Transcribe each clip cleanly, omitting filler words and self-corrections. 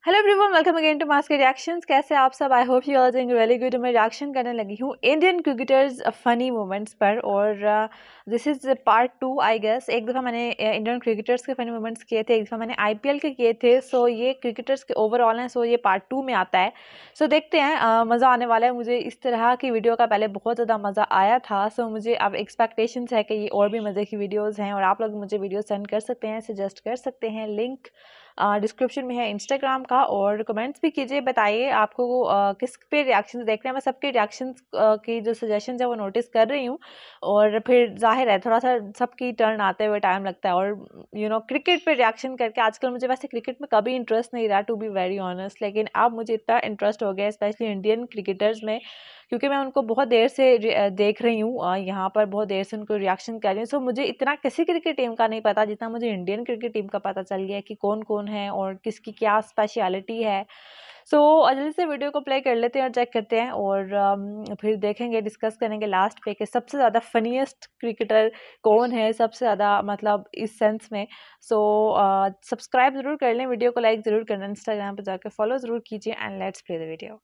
Hello everyone, welcome again to मास के reactions. कैसे आप सब? I hope you are doing really good. मैं रिएक्शन करने लगी हूँ इंडियन क्रिकेटर्स फनी मोमेंट्स पर, और this is part 2 I guess. एक दफ़ा मैंने इंडियन क्रिकेटर्स के फनी मोमेंट्स किए थे, एक दफ़ा मैंने आईपीएल के किए थे। सो ये क्रिकेटर्स के ओवरऑल हैं, सो ये पार्ट 2 में आता है। सो देखते हैं, मज़ा आने वाला है। मुझे इस तरह की वीडियो का पहले बहुत ज़्यादा मज़ा आया था। सो मुझे अब एक्सपेक्टेशंस है कि ये और भी मज़े की वीडियोज़ हैं, और आप लोग मुझे वीडियो सेंड कर सकते हैं, सजेस्ट कर सकते हैं। लिंक डिस्क्रिप्शन में है इंस्टाग्राम का, और कमेंट्स भी कीजिए, बताइए आपको किस पे रिएक्शंस देखने हैं। मैं सबके रिएक्शंस की जो सजेशंस है वो नोटिस कर रही हूँ, और फिर जाहिर है थोड़ा सा सबकी टर्न आते हुए टाइम लगता है। और क्रिकेट पे रिएक्शन करके आजकल मुझे वैसे क्रिकेट में कभी इंटरेस्ट नहीं रहा, टू बी वेरी ऑनेस्ट, लेकिन अब मुझे इतना इंटरेस्ट हो गया स्पेशली इंडियन क्रिकेटर्स में, क्योंकि मैं उनको बहुत देर से देख रही हूँ, यहाँ पर बहुत देर से उनको रिएक्शन कर रही हूँ। सो मुझे इतना किसी क्रिकेट टीम का नहीं पता जितना मुझे इंडियन क्रिकेट टीम का पता चल गया कि कौन कौन है और किसकी क्या स्पेशलिटी है। सो जल्दी से वीडियो को प्ले कर लेते हैं और चेक करते हैं, और फिर देखेंगे, डिस्कस करेंगे लास्ट पे कि सबसे ज़्यादा फनीएस्ट क्रिकेटर कौन है, सबसे ज़्यादा मतलब इस सेंस में। सो सब्सक्राइब ज़रूर कर लें, वीडियो को लाइक ज़रूर करना, इंस्टाग्राम पर जाकर फॉलो ज़रूर कीजिए, and let's play the video.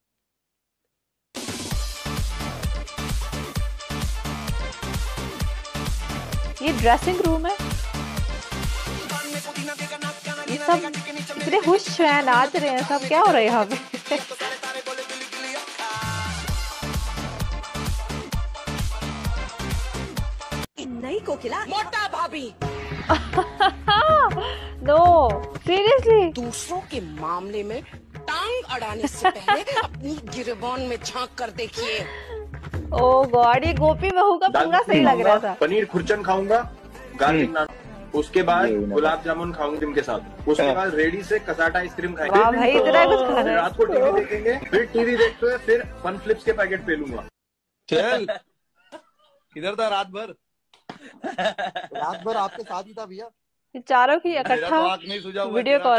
ये ड्रेसिंग रूम है, ये सब इतने खुश हैं, नाच रहे हैं सब, क्या हो रहा है यहाँ पे? नई कोकिला मोटा भाभी। नो सीरियसली, दूसरों के मामले में टांग अड़ाने से पहले अपनी गिरबान में झांक कर देखिए। ओह गॉड, ये गोपी बहू का पूरा सही लग रहा था। पनीर खुरचन खाऊंगा, गार्लिक नान, उसके बाद गुलाब जामुन खाऊंगा के साथ, उसके बाद रेडी से कसाटा आइसक्रीम खाएंगे। वाह भाई, इतना कुछ खा रहे हैं। रात को टीवी देखेंगे, फिर टीवी देखते हुए फिर फन फ्लिप्स के पैकेट पे लूंगा। चल किधर था रात भर? रात भर आपके साथ ही था भैया। ये चारों की इकट्ठा वीडियो कॉल।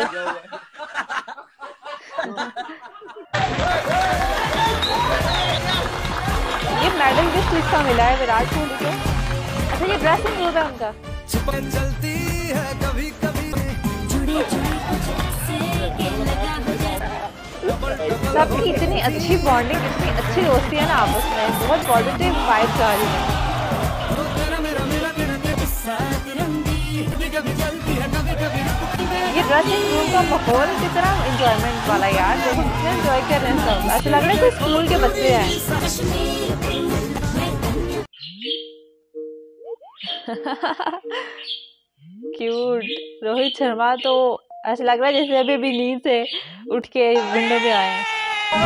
ये मेडल किस चीज का मिला है विराट कोहली को? अच्छा, ये ड्रेसिंग रूम है उनका। चलती है कभी कभी सबकी इतनी अच्छी बॉन्डिंग, इतनी अच्छी दोस्ती है ना आपस में, बहुत पॉजिटिव वाइब्स आ रही है। ये ड्रेसिंग रूम का माहौल कितना एंजॉयमेंट वाला यार, देखो कितना एंजॉय कर रहे हैं सब। ऐसा लग रहा है कि स्कूल के बच्चे हैं। क्यूट। रोहित शर्मा तो ऐसा लग रहा है जैसे अभी अभी नींद से उठ के विंडो पे आए हैं।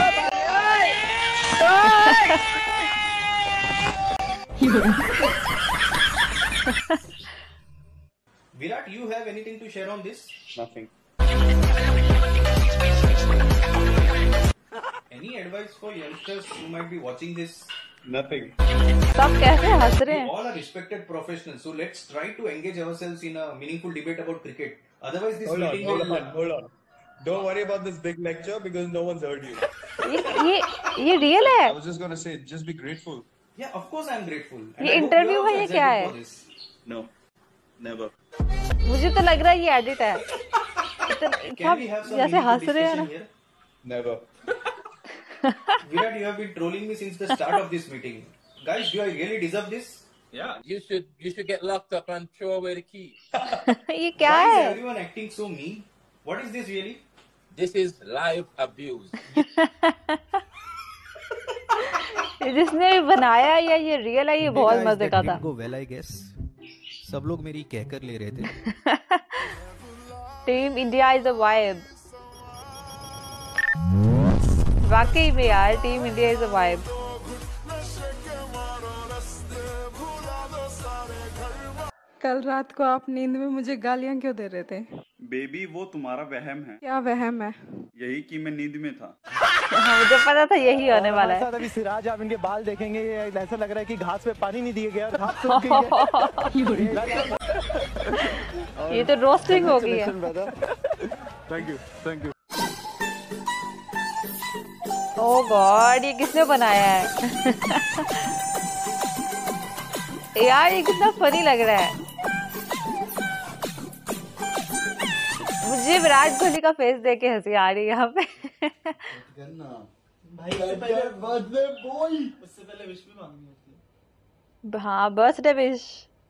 Virat, you have anything to share on this? Nothing. Any advice for youngsters who might be watching this? Nothing. सब कैसे हंस रहे We हैं? all are respected professionals, so let's try to engage ourselves in a meaningful debate about cricket. Otherwise, this meeting hold on. Don't worry about this big lecture because no one's heard you. ये real है? I was just gonna say, just be grateful. Yeah, of course I'm grateful. And ये I hope interview you are है, also ये क्या excited है? for this. No, never. मुझे तो लग रहा है ये एडिट है। Can we have some जैसे meaningful हंस रहे हैं ना। discussion here? Never. Virat, you have been trolling me since the start of this meeting. Guys, do I really deserve this? Yeah, you should get locked up and throw away the key. ये क्या Why is है? everyone acting so mean? What is this really? This is live abuse. जिसने भी बनाया या ये real है, ये बहुत मजे का था। वेल आई गेस सब लोग मेरी कहकर ले रहे थे। Team India is a vibe. वाकई में यार, team India is a vibe. कल रात को आप नींद में मुझे गालियां क्यों दे रहे थे? बेबी, वो तुम्हारा वहम है। क्या वहम है? यही कि मैं नींद में था। हाँ, मुझे पता था यही होने वाला है। अभी सिराज, आप इनके बाल देखेंगे, ऐसा लग रहा है कि घास पे पानी नहीं दिया गया, घास सूख गई है। ये तो रोस्टिंग हो गई है। Thank you. ओह गॉड, ये किसने बनाया है? यार ये कितना फनी लग रहा है। मुझे विराट कोहली का फेस देख के हंसी आ रही है यहाँ पे। उससे पहले विश भी मांगनी होती है। हाँ, बर्थडे विश।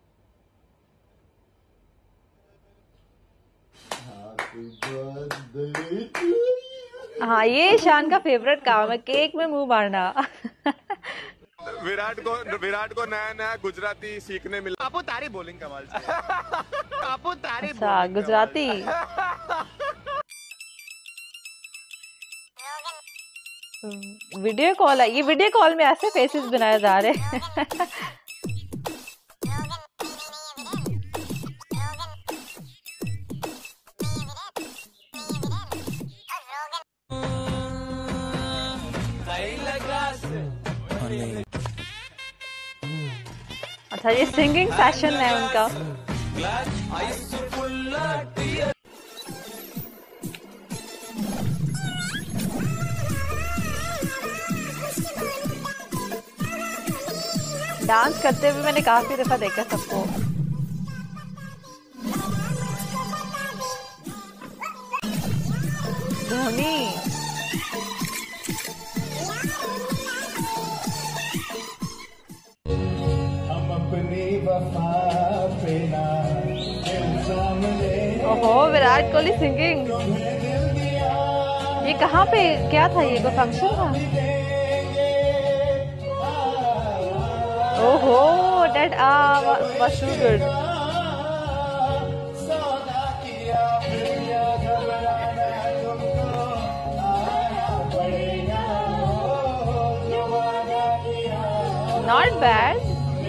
हाँ, ये ईशान का फेवरेट काम है, केक में मुंह मारना। विराट को नया नया गुजराती सीखने मिला। आपो तारी बोलिंग कमाल से। आपो तारी अच्छा, गुजराती। वीडियो कॉल है ये, वीडियो कॉल में ऐसे फेसेस बनाए जा रहे हैं। अच्छा, ये सिंगिंग सेशन है उनका। डांस करते हुए मैंने काफी दफा देखा सबको। धोनी। ओहो, विराट कोहली सिंगिंग। ये कहाँ पे क्या था, ये कोई फंक्शन था? ओहो, that was so good. Not bad.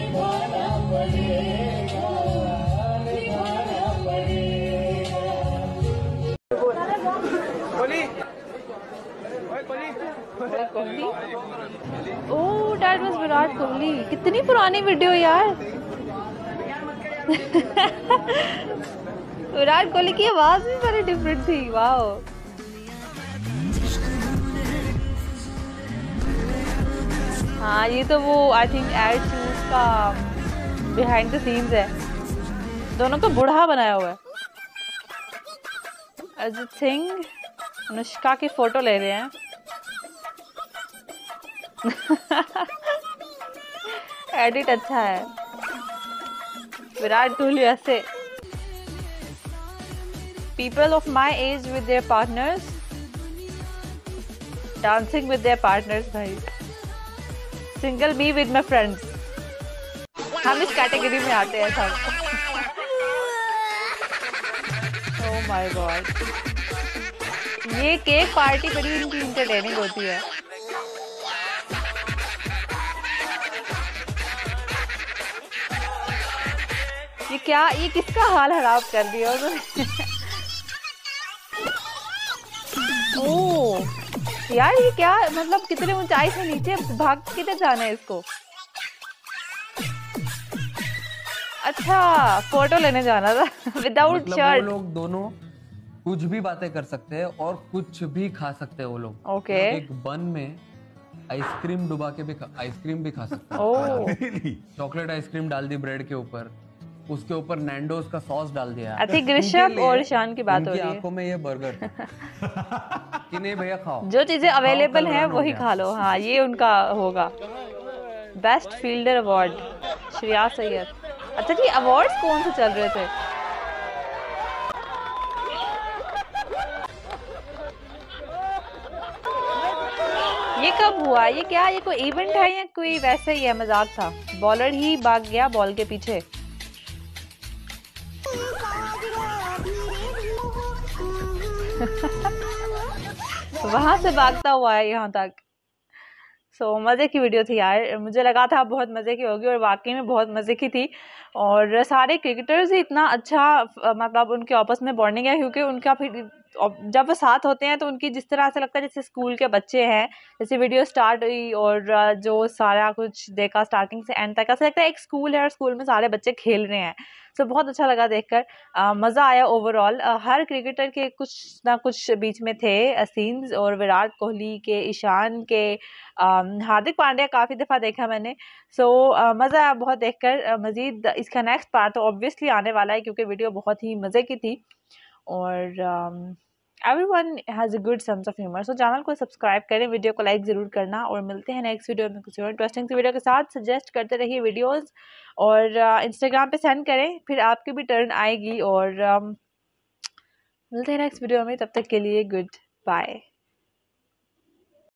Kohli. Oh, that was Virat Kohli. कितनी पुरानी वीडियो यार। विराट कोहली की आवाज भी बड़ी डिफरेंट थी। वाओ। हाँ, ये तो वो आई थिंक एड शूज का बिहाइंड द सीन्स है। दोनों को बूढ़ा बनाया हुआ है। अरिजीत सिंह अनुष्का की फोटो ले रहे हैं। एडिट अच्छा है। विराट कोहली ऐसे। People of my age with their partners dancing with their partners भाई। Single me with my friends। हम इस कैटेगरी में आते हैं सब। Oh my God। ये केक पार्टी बड़ी इनकी इंटरटेनिंग होती है। ये क्या, ये किसका हाल खराब कर दिया उन्होंने। ओह यार, ये क्या मतलब, कितने ऊंचाई से नीचे भाग किधर जाना है इसको। अच्छा, फोटो लेने जाना था विदाउट शर्ट। वो लोग दोनों कुछ भी बातें कर सकते हैं और कुछ भी खा सकते हैं वो लोग। ओके। एक बन में आइसक्रीम डुबा के भी आइसक्रीम भी खा सकते हैं। ओह। चॉकलेट आइसक्रीम डाल दी ब्रेड के ऊपर, उसके ऊपर नैंडोज का सॉस डाल दिया। आई थिंक ऋषभ और ईशान की बात हो रही है। आंखों में ये बर्गर कि नहीं भैया खाओ, जो चीजें अवेलेबल हैं वही खा लो। हाँ, ये उनका होगा। Best fielder award Shreyas Iyer. अच्छा जी, अवार्ड्स कौन से चल रहे थे? ये कब हुआ? ये क्या, ये कोई इवेंट है या कोई वैसे ही है, मजाक था? बॉलर ही भाग गया बॉल के पीछे। वहां से भागता हुआ है यहाँ तक। मजे की वीडियो थी यार। मुझे लगा था बहुत मजे की होगी और वाकई में बहुत मजे की थी। और सारे क्रिकेटर्स ही इतना अच्छा, मतलब उनके आपस में बॉन्डिंग है, क्योंकि उनका फिर जब वो साथ होते हैं तो उनकी जिस तरह से लगता है जैसे स्कूल के बच्चे हैं। जैसे वीडियो स्टार्ट हुई और जो सारा कुछ देखा स्टार्टिंग से एंड तक, ऐसा लगता है एक स्कूल है और स्कूल में सारे बच्चे खेल रहे हैं। बहुत अच्छा लगा देखकर। मज़ा आया ओवरऑल। हर क्रिकेटर के कुछ ना कुछ बीच में थे सीन्स, और विराट कोहली के, ईशान के, हार्दिक पांड्या काफ़ी दफ़ा देखा मैंने। मज़ा आया बहुत देखकर। मज़ीद इसका नेक्स्ट पार्ट तो ऑब्वियसली आने वाला है, क्योंकि वीडियो बहुत ही मज़े की थी। और everyone has a good sense of humour. So channel को सब्सक्राइब करें, वीडियो को लाइक ज़रूर करना, और मिलते हैं नेक्स्ट वीडियो में कुछ और इंटरेस्टिंग सी वीडियो के साथ। सजेस्ट करते रहिए वीडियोस, और इंस्टाग्राम पे सेंड करें, फिर आपकी भी टर्न आएगी। और मिलते हैं नेक्स्ट वीडियो में, तब तक के लिए गुड बाय।